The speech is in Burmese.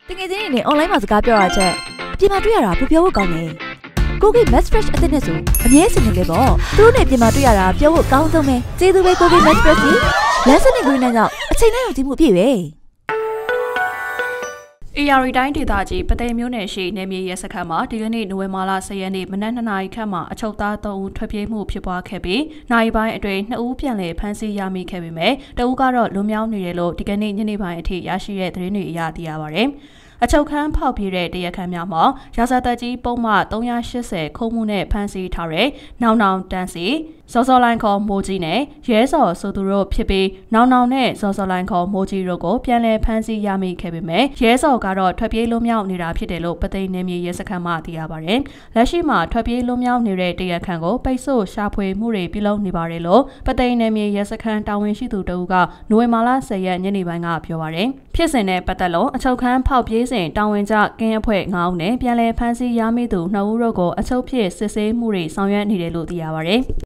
တကယ်ချင်းနေ online မှာစကားပြောရချက်အပြင်မှာတွေ့ရတာပြောဖို့ကောင်းတယ်ကိုကိ match fresh အသစ်နဲ့ဆိုအမြဲစင်နေလေပေါ့သူတို့နဲ့ပြင်မှာတွေ့ရတာပြောဖို့ကောင်းဆုံးပဲကျေးဇူးပဲကိုကိ match fresh ကြီးလမ်းစနစ်ကွင်းနဲ့ကြောင့်အချိန်နဲ့ယုံကြည်မှုအပြည့်ပဲ AR တိုင်းဒေသကြီးပသိမ်မြို့နယ်ရှိနေမြေရဲစခန်းမှာဒီကနေ့နိုဝင်ဘာလ10ရက်နေ့မနက်2နာရီခန့်မှာအချုပ်သား3ဦးထွက်ပြေးမှုဖြစ်ပွားခဲ့ပြီးနိုင်ပိုင်းအတွင်း2ဦးပြန်လည်ဖမ်းဆီးရမိခဲ့ပေမဲ့တဦးကတော့လွန်မြောက်နေတယ်လို့ဒီကနေ့ညနေပိုင်းအထိရရှိတဲ့သတင်းတွေအရသိရပါတယ်အချုပ်ခန်းဖောက်ပြေးတဲ့တရားခံများမှာရာဇသက်ကြီးပုံမှန်380ခုမှုနဲ့ဖမ်းဆီးထားတဲ့နောင်နောင်တန်းစီစောစောလိုင်းခေါ်မိုးကြီးနဲ့ရဲစော်ဆိုသူတို့ဖြစ်ပြီးနောင်နောင်နဲ့စောစောလိုင်းခေါ်မိုးကြီးတို့ကိုပြန်လည်ဖမ်းဆီးရမိခဲ့ပေမဲ့ရဲစော်ကတော့ထွက်ပြေးလွတ်မြောက်နေတာဖြစ်တယ်လို့ပသိမ်နယ်မြေရဲစခန်းမှသိရပါတယ်။လက်ရှိမှာထွက်ပြေးလွတ်မြောက်နေတဲ့တရားခံကိုပိတ်ဆို့ရှာဖွေမှုတွေပြုလုပ်နေပါတယ်လို့ပသိမ်နယ်မြေရဲစခန်းတာဝန်ရှိသူတဦးကနိုဝင်ဘာလ10ရက်ညနေပိုင်းကပြောပါတယ်။ဖြစ်စဉ်နဲ့ပတ်သက်လို့အချုပ်ခန်းဖောက်ပြေးစဉ်တာဝန်ကျကင်းအဖွဲ့9ဦးနဲ့ပြန်လည်ဖမ်းဆီးရမိသူ2ဦးတို့ကိုအချုပ်ဖြစ်စစ်ဆေးမှုတွေဆောင်ရွက်နေတယ်လို့သိရပါတယ်။